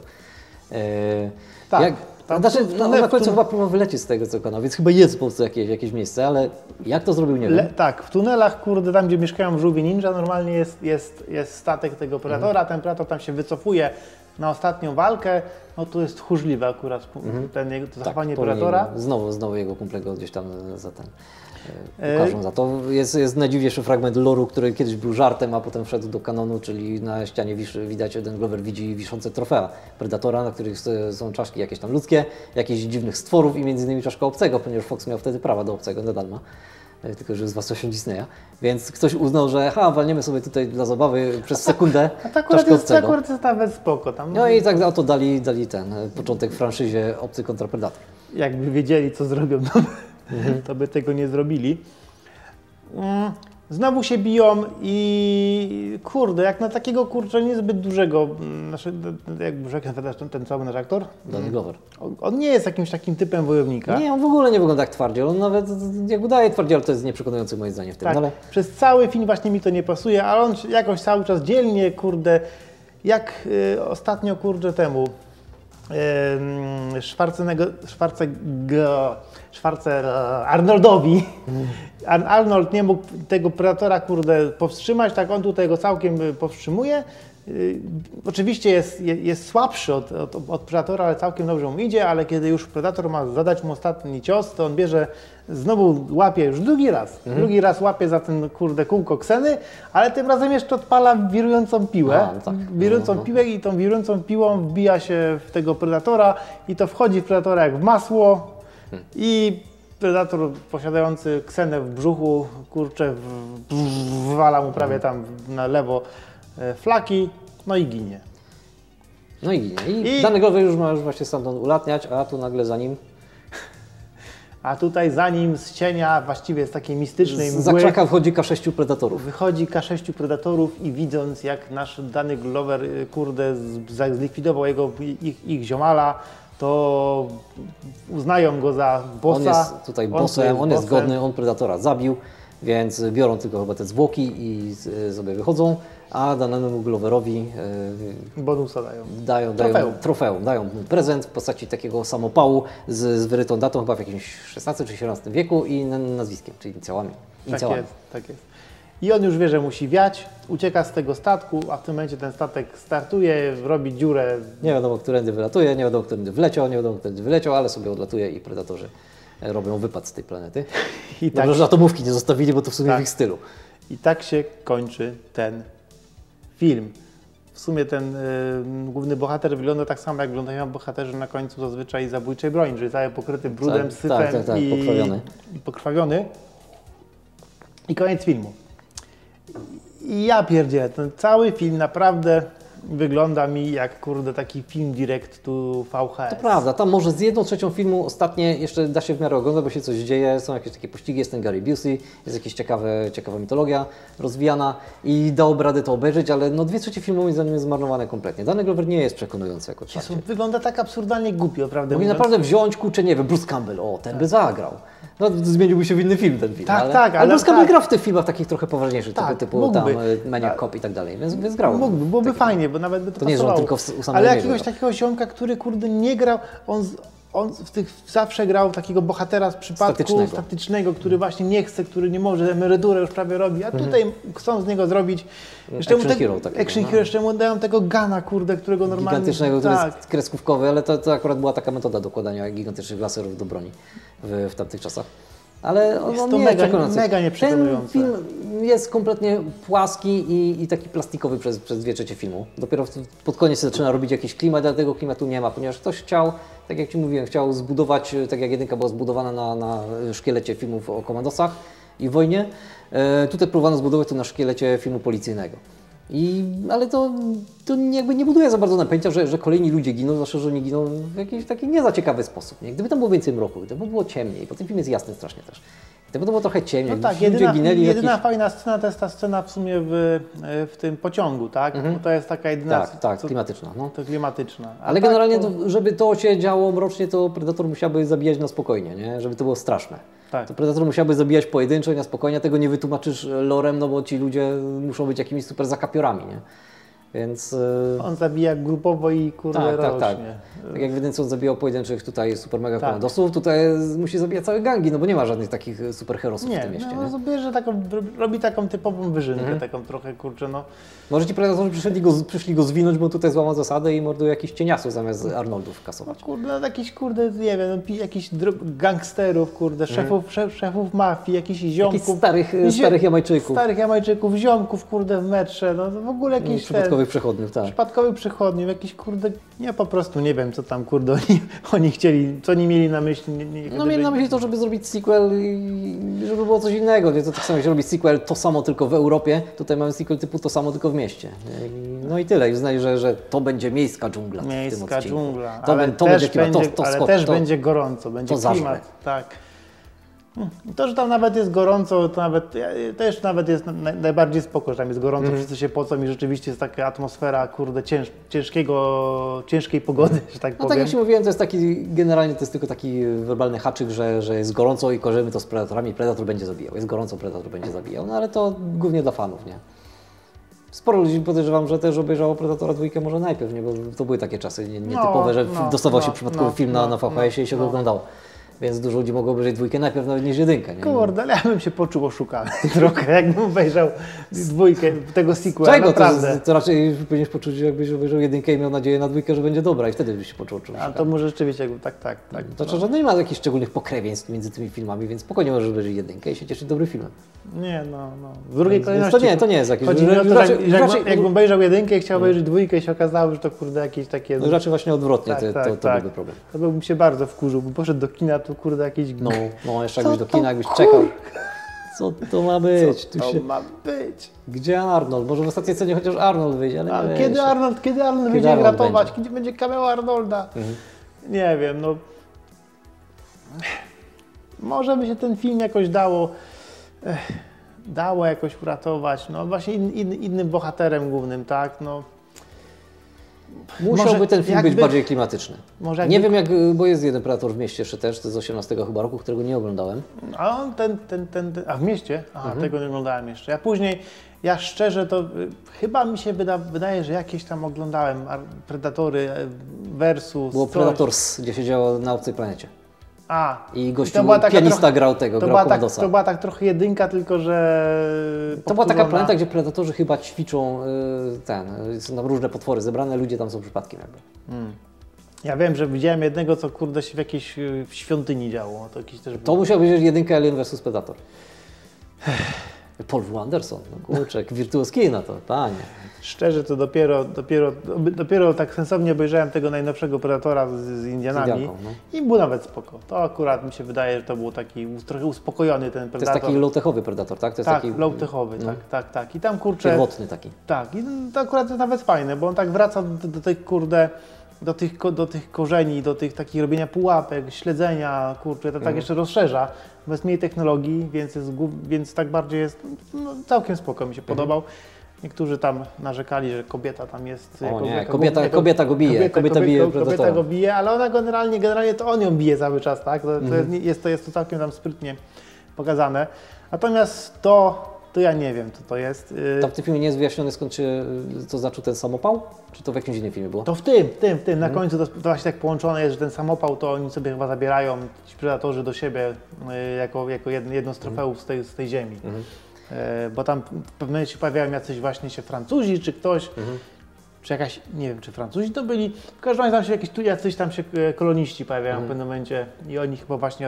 Tak. Na końcu chyba próbował wylecieć z tego, co konał, więc chyba jest po prostu jakieś miejsce, ale jak to zrobił, nie wiem. Tak, w tunelach, kurde, tam gdzie mieszkają żółwie ninja, normalnie jest statek tego Predatora, ten Predator tam się wycofuje na ostatnią walkę, no to jest tchórzliwe akurat to zachowanie Predatora. Znowu jego kumple go gdzieś tam za ten ukażą za to. Jest najdziwniejszy fragment loru, który kiedyś był żartem, a potem wszedł do kanonu, czyli na ścianie widać, Dan Glover widzi wiszące trofea Predatora, na których są czaszki jakieś tam ludzkie, jakichś dziwnych stworów i między innymi czaszka obcego, ponieważ Fox miał wtedy prawa do obcego, nadal ma. Tylko że jest własnością Disneya, więc ktoś uznał, że walniemy sobie tutaj dla zabawy przez sekundę czaszkę obcego. Akurat jest nawet spoko tam. No i tak za to dali ten początek franszyzie Obcy kontra Predator. Jakby wiedzieli, co zrobią, to by tego nie zrobili. Znowu się biją i kurde, jak na takiego kurczę niezbyt dużego, jak ten cały nasz aktor? Danny Glover. On nie jest jakimś takim typem wojownika. Nie, on w ogóle nie wygląda jak twardziel. On nawet jak udaje twardziel, to jest nieprzekonujący moim zdaniem w tym. Tak, Ale... przez cały film właśnie mi to nie pasuje, ale on jakoś cały czas dzielnie, kurde, jak ostatnio, kurde, temu Arnoldowi. Arnold nie mógł tego Predatora, kurde, powstrzymać, tak on tutaj go całkiem powstrzymuje. Oczywiście jest słabszy od Predatora, ale całkiem dobrze mu idzie, ale kiedy już Predator ma zadać mu ostatni cios, to on bierze, znowu łapie już drugi raz łapie za ten, kurde, kółko kseny, ale tym razem jeszcze odpala wirującą piłę. Wirującą piłę i tą wirującą piłą wbija się w tego Predatora i to wchodzi w Predatora jak w masło i Predator posiadający ksenę w brzuchu, kurczę, wywala mu prawie tam na lewo flaki, no i ginie. No i ginie. I Danny Glover już ma właśnie stamtąd ulatniać, a tu nagle za nim... A tutaj za nim z cienia, właściwie z takiej mistycznej mgły... Za krzaka wchodzi K6 Predatorów. Wychodzi K6 Predatorów i widząc, jak nasz Danny Glover, kurde, zlikwidował ich ziomala, to uznają go za bossa. On jest tutaj bossem, on jest godny, on Predatora zabił, więc biorą tylko chyba te zwłoki i sobie wychodzą, a danemu Gloverowi bonusa dają trofeum, dają mu prezent w postaci takiego samopału z wyrytą datą, chyba w jakimś XVI czy XVII wieku i nazwiskiem, czyli inicjałami. Tak jest. I on już wie, że musi wiać, ucieka z tego statku, a w tym momencie ten statek startuje, robi dziurę. Nie wiadomo, którędy wylatuje, nie wiadomo, którędy wyleciał, ale sobie odlatuje i Predatorzy robią wypad z tej planety. I dobrze, tak, że atomówki nie zostawili, bo to w sumie w ich stylu. I tak się kończy ten film. W sumie ten główny bohater wygląda tak samo, jak wyglądają bohaterzy na końcu zazwyczaj zabójczej broni, czyli cały pokryty brudem, syfem i pokrwawiony. I koniec filmu. I ja pierdzielę, ten cały film naprawdę wygląda mi jak, kurde, taki film direct to VHS. To prawda, tam może z 1/3 filmu ostatnie jeszcze da się w miarę oglądać, bo się coś dzieje, są jakieś takie pościgi, jest ten Gary Busey, jest jakaś ciekawa mitologia rozwijana i dałoby radę to obejrzeć, ale no 2/3 filmu moim zdaniem jest zmarnowane kompletnie. Danny Glover nie jest przekonujący jako twardziel. Wygląda tak absurdalnie głupio, prawda? Mogli naprawdę wziąć, kurczę, nie wiem, Bruce Campbell, ten by zagrał. No, zmieniłby się w inny film ten film, ale Bruce Campbell grał w tych filmach takich trochę poważniejszych, typu mógłby. Tam Maniac Cop i tak dalej, więc grał. Byłoby fajnie, bo nawet by to nie, pasowało. że on tylko ale jakiegoś takiego ziomka, który, kurde, nie grał, on zawsze grał takiego bohatera z przypadku statycznego, który właśnie nie chce, który nie może, emeryturę już prawie robi, a tutaj chcą z niego zrobić action hero, jeszcze mu dają tego Gana, kurde, którego normalnie... Gigantycznego, który jest kreskówkowy, ale to akurat była taka metoda dokładania gigantycznych laserów do broni w tamtych czasach. Ale on to nie jest mega nieprzekonujące. Ten film jest kompletnie płaski i taki plastikowy przez 2/3 filmu. Dopiero pod koniec się zaczyna robić jakiś klimat, ale tego klimatu nie ma, ponieważ ktoś chciał, tak jak Ci mówiłem, chciał zbudować, tak jak jedynka była zbudowana na szkielecie filmów o komandosach i wojnie, tutaj próbowano zbudować to na szkielecie filmu policyjnego. Ale to jakby nie buduje za bardzo napięcia, że kolejni ludzie giną, zwłaszcza, że oni giną w jakiś taki nie za ciekawy sposób. Nie? Gdyby tam było więcej mroku, gdyby było ciemniej, bo ten film jest jasny strasznie też. Gdyby to było trochę ciemniej, no tak, jedyna fajna scena to jest ta scena w sumie w tym pociągu, tak? Bo to jest taka jedyna... Tak, klimatyczna. No. To klimatyczna. Ale tak, generalnie, żeby to się działo mrocznie, to Predator musiałby zabijać na spokojnie, nie? Żeby to było straszne. Tak. To Predator musiałby zabijać pojedynczo i na spokojnie, tego nie wytłumaczysz lorem, no bo ci ludzie muszą być jakimiś super zakapiorami, nie? Więc... On zabija grupowo i kurde rocznie. Tak jak w jedynce on zabijał pojedynczych tutaj super mega komandosów, tutaj musi zabijać całe gangi, no bo nie ma żadnych takich superherosów w tym mieście. Robi taką typową wyżynkę, taką trochę, kurczę, no. Może ci Predatorzy przyszli go zwinąć, bo tutaj złamał zasadę i morduje jakichś cieniasów zamiast Arnoldów kasować. No, kurde, jakiś, kurde, nie wiem, jakichś gangsterów, kurde, szefów mafii, jakichś ziomków. Starych Jamajczyków. Starych Jamajczyków, ziomków, kurde, w metrze, no w ogóle jakiś przypadkowych przechodniów, tak. Przypadkowych przechodniów, jakiś, kurde, ja po prostu nie wiem, co tam, kurde, oni chcieli, co oni mieli na myśli. Mieli na myśli to, żeby zrobić sequel i żeby było coś innego, nie? To tak samo, jak robić sequel to samo tylko w Europie, tutaj mamy sequel typu to samo tylko w mieście. No i tyle, i uznali, że to będzie miejska dżungla. Miejska dżungla, ale też będzie gorąco, będzie klimat, tak. To, że tam nawet jest gorąco, to też nawet jest najbardziej spoko, że tam jest gorąco, wszyscy się pocą i rzeczywiście jest taka atmosfera, kurde, ciężkiej pogody, że tak No powiem. tak jak Ci mówiłem, to jest taki, generalnie to jest tylko taki werbalny haczyk, że jest gorąco i kojarzymy to z Predatorami, Predator będzie zabijał. Jest gorąco, Predator będzie zabijał, no ale to głównie dla fanów, nie? Sporo ludzi podejrzewam, że też obejrzało Predatora 2 może najpierw, nie? Bo to były takie czasy nietypowe, że dostawał się przypadkowy film na VHS-ie i się go oglądało. Więc dużo ludzi mogło obejrzeć 2 najpierw nawet niż 1. Nie? Kurde, ale ja bym się poczuł oszukany trochę, jakbym obejrzał 2 tego sequela, Czego? naprawdę. To raczej powinieneś poczuć, jakbyś obejrzał 1 i miał nadzieję na 2, że będzie dobra i wtedy byś się poczuł oszukany. A to może rzeczywiście, tak. To że nie ma jakichś szczególnych pokrewieństw między tymi filmami, więc spokojnie możesz obejrzeć 1 i się cieszyć dobrym filmem. Nie, w drugiej kolejności. To nie jest jakieś... Chodzi mi o to, że jakbym obejrzał 1 i chciał obejrzeć 2 i się okazało, że to kurde jakieś takie... No raczej właśnie odwrotnie, to byłby problem. To bym się bardzo wkurzył, bo poszedł do kina, to kurde jakieś... No jeszcze jakbyś do kina, jakbyś czekał. Co to ma być? Co to ma być? Gdzie Arnold? Może w ostatniej scenie chociaż Arnold wyjdzie, ale A nie kiedy Arnold będzie ratować? Kiedy będzie cameo Arnolda? Nie wiem, może by się ten film jakoś dało jakoś uratować, właśnie innym bohaterem głównym, tak, Musiałby ten film być bardziej klimatyczny. Nie wiem bo jest jeden Predator w mieście jeszcze też, to z 18 chyba roku, którego nie oglądałem. A on a w mieście? Tego nie oglądałem jeszcze. Ja szczerze to chyba mi się wydaje, że jakieś tam oglądałem Predatory versus Było Predators, gdzie się działo na obcej planecie. I gościu, pianista grał Komodosa. To była tak trochę 1, tylko że... To była taka planeta, gdzie predatorzy chyba ćwiczą są tam różne potwory zebrane, ludzie tam są przypadkiem jakby. Ja wiem, że widziałem jednego, co kurde się w jakiejś świątyni działo. To musiał być 1 Alien vs Predator. Paul W. Anderson, kurczę, wirtuoz kina to, panie. Szczerze to dopiero tak sensownie obejrzałem tego najnowszego Predatora z Indianami i był nawet spoko. To akurat mi się wydaje, że to był taki trochę uspokojony ten Predator. To jest taki low-techowy Predator, tak? To jest taki low-techowy, tak. I tam kurczę... Pierwotny taki. Tak, i to akurat jest nawet fajne, bo on tak wraca do tych kurde... Do tych korzeni, do tych takich robienia pułapek, śledzenia, kurczę, to tak jeszcze rozszerza. Bez mniej technologii, więc tak bardziej jest, całkiem spoko mi się podobał. Niektórzy tam narzekali, że kobieta tam jest... Kobieta go bije, kobieta go bije, ale ona generalnie to on ją bije cały czas, tak? Jest to całkiem tam sprytnie pokazane. Natomiast to ja nie wiem, co to jest. Tam w tym filmie nie jest wyjaśnione, skąd się to zaczął ten samopał? Czy to w jakimś innym filmie było? To w tym. Na końcu to właśnie tak połączone jest, że ten samopał to oni sobie chyba zabierają ci predatorzy do siebie jako jedno z trofeów z tej ziemi. Bo tam w pewnym momencie pojawiają jacyś właśnie się Francuzi, czy ktoś, czy jakaś, nie wiem, czy Francuzi to byli, w każdym razie tam się jacyś tam się koloniści pojawiają w pewnym momencie i oni chyba właśnie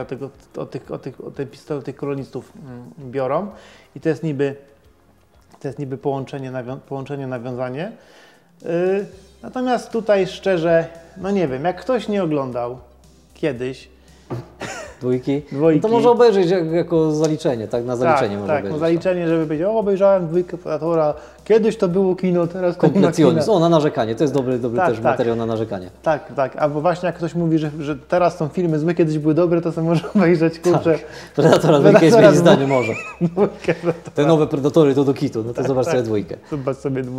od tych kolonistów biorą i to jest niby połączenie, nawiązanie. Natomiast tutaj szczerze, nie wiem, jak ktoś nie oglądał kiedyś Dwójki. No to może obejrzeć jako zaliczenie, tak? Na zaliczenie może obejrzeć. Tak, na zaliczenie, żeby powiedzieć, obejrzałem 2 Predatora, kiedyś to było kino, teraz to nie ma kina. Na narzekanie, to jest dobry też materiał na narzekanie. Tak, albo właśnie jak ktoś mówi, że teraz są filmy złe, kiedyś były dobre, to sobie może obejrzeć, kurczę. Tak. Predatora 2 zmieni zdanie może. Te nowe Predatory to do kitu, no to zobacz sobie 2. Zobacz sobie 2.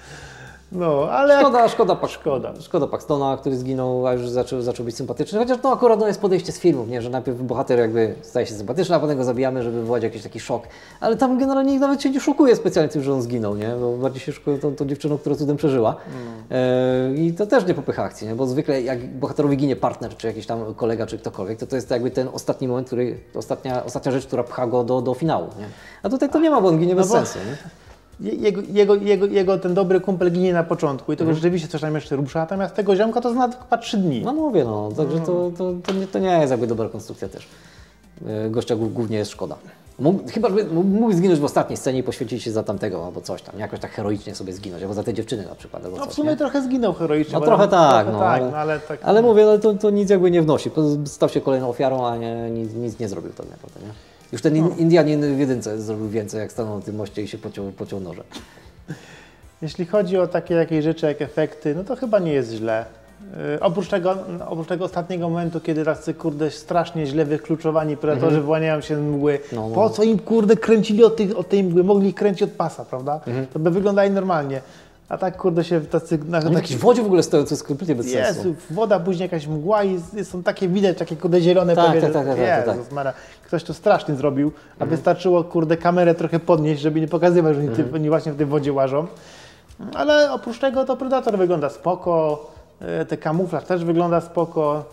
Ale Szkoda Paxtona, który zginął, a już zaczął być sympatyczny, chociaż akurat jest podejście z filmów, nie? Że najpierw bohater jakby staje się sympatyczny, a potem go zabijamy, żeby wywołać jakiś taki szok. Ale tam generalnie nikt nawet się nie szokuje specjalnie tym, że on zginął, nie? Bo bardziej się szokuje tą dziewczyną, która cudem przeżyła. I to też nie popycha akcji, nie? Bo zwykle jak bohaterowi ginie partner, czy jakiś tam kolega, czy ktokolwiek, to jest jakby ten ostatni moment, ostatnia rzecz, która pcha go do finału, nie? A tutaj to nie ma, bo on ginie bez sensu, nie? Jego ten dobry kumpel ginie na początku i to rzeczywiście coś tam jeszcze rusza, natomiast tego ziomka to zna chyba 3 dni. No mówię, także to nie jest jakby dobra konstrukcja też. Gościa głównie jest szkoda. Chyba, że mógł zginąć w ostatniej scenie i poświęcić się za tamtego albo coś tam, jakoś tak heroicznie sobie zginąć, albo za te dziewczyny na przykład. Albo w sumie trochę zginął heroicznie. Trochę tak, ale mówię, to nic jakby nie wnosi. Stał się kolejną ofiarą, a nic nie zrobił tak naprawdę, nie? Już ten Indianin w 1 zrobił więcej, jak stanął na tym moście i się pociął noże. Jeśli chodzi o takie jakieś rzeczy jak efekty, to chyba nie jest źle. Oprócz tego ostatniego momentu, kiedy tacy kurde strasznie źle wykluczowani predatorzy wyłaniają się z mgły. No. Po co im kurde kręcili od tej mgły? Mogli ich kręcić od pasa, prawda? To by wyglądali normalnie. A tak kurde się tacy... Oni w jakiejś wodzie w ogóle stoją, co jest kompletnie bez sensu. Jezu, woda, później jakaś mgła i są takie widać, takie kurde zielone Tak, powietrze. tak. Jezus Maria, ktoś to strasznie zrobił, a wystarczyło kurde kamerę trochę podnieść, żeby nie pokazywać, że oni właśnie w tej wodzie łażą. Ale oprócz tego to Predator wygląda spoko, ten kamuflaż też wygląda spoko.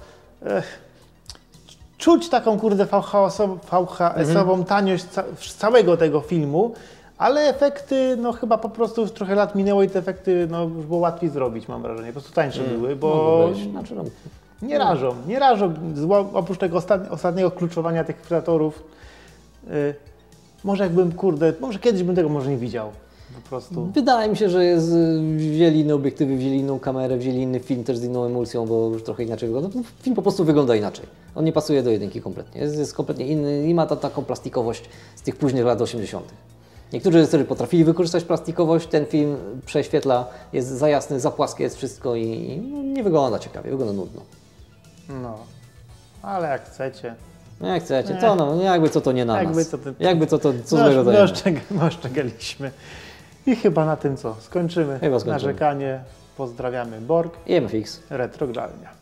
Czuć taką kurde VHS-ową taniość całego tego filmu, ale efekty, no chyba po prostu już trochę lat minęło i te efekty no, już było łatwiej zrobić, mam wrażenie. Po prostu tańsze były, bo Znaczy, no, nie rażą. Oprócz tego ostatniego kluczowania tych Predatorów, może jakbym, kurde, może kiedyś bym tego może nie widział. Po prostu. Wydaje mi się, że wzięli inne obiektywy, wzięli inną kamerę, wzięli inny film też z inną emulsją, bo już trochę inaczej wygląda. Film po prostu wygląda inaczej. On nie pasuje do jedynki kompletnie. Jest kompletnie inny i ma taką plastikowość z tych późnych lat 80. Niektórzy reżyserzy potrafili wykorzystać plastikowość, ten film prześwietla, jest za jasny, za płaskie jest wszystko i no, nie wygląda ciekawie, wygląda nudno. No, ale jak chcecie. No jak chcecie, to no, jakby co to nie na Jakby nas. co to- Jakby co to, co złego to nie ma. Oszczęgaliśmy. I chyba na tym co? Skończymy Chyba skończymy. narzekanie. Pozdrawiamy Borg, I MFX. Retrogralnia.